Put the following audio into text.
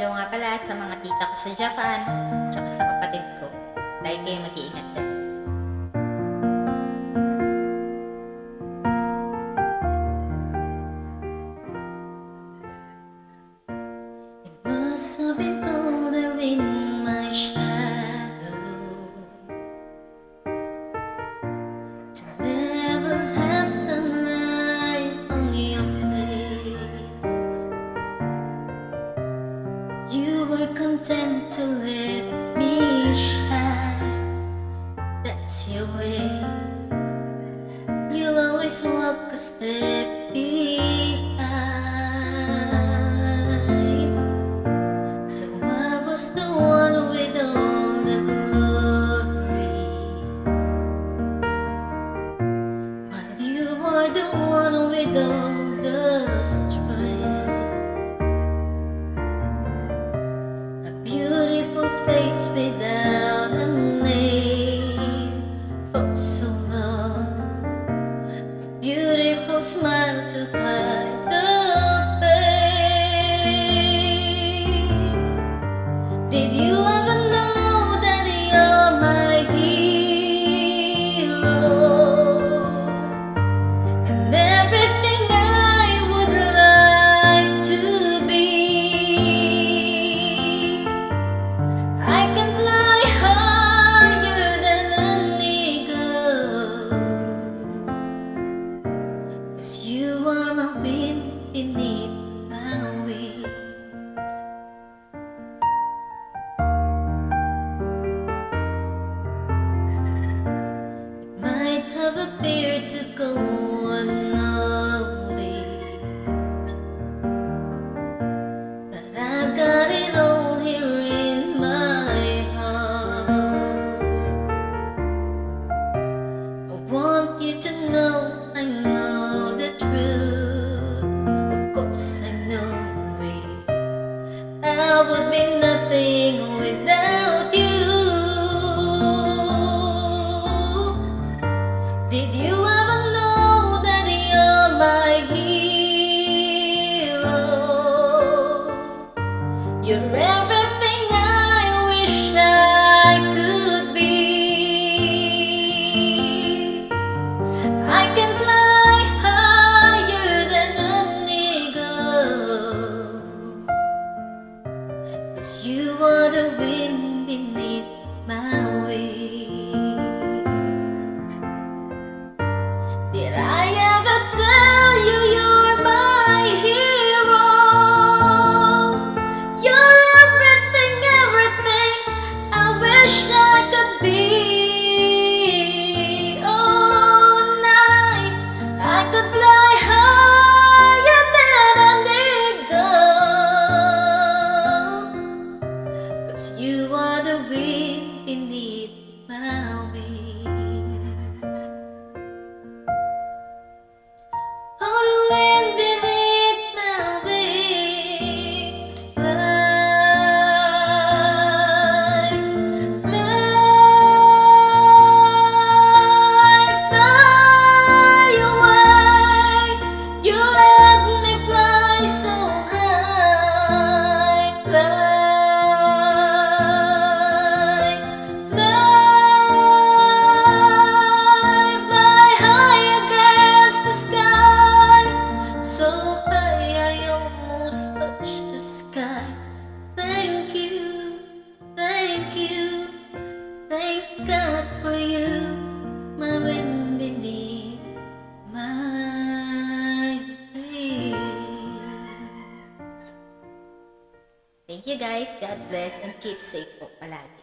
Hello nga pala sa mga tita ko sa Japan, tsaka sa kapatid ko. Dahil kayo mag-iingat dyan. It must have been colder in my shadow to never have sunlight on your face. You were content to let me shine. That's your way. You'll always walk a step behind. So I was the one with all the glory, while you are the one with all the strength. A beautiful face without a name for so long. A beautiful smile to hide the pain. Did you ever know that you're my hero? And everything I would like to be. I can fly higher than an eagle, 'cause you are my wind beneath my wings. It might have appeared to go unnoticed, but I've got it all here in my heart. I want you to know I know the truth. Of course I know it. I would be nothing without you. Did you ever know that you're my hero? You're everything I wish I could be. I can fly higher than an eagle, 'cause you are the wind beneath my wings. Did I ever tell you you're my hero? You're everything, everything I wish I could be. Oh, and I could fly higher than an eagle, 'cause you are the wind beneath my wings. Oh, the wind beneath my wings. Fly, fly, fly away. You let me fly so high. Fly, fly, fly high against the sky. So high I almost touch the sky. Thank you, thank you, thank God for you, my wind beneath my wings. Thank you guys. God bless and keep safe po palagi.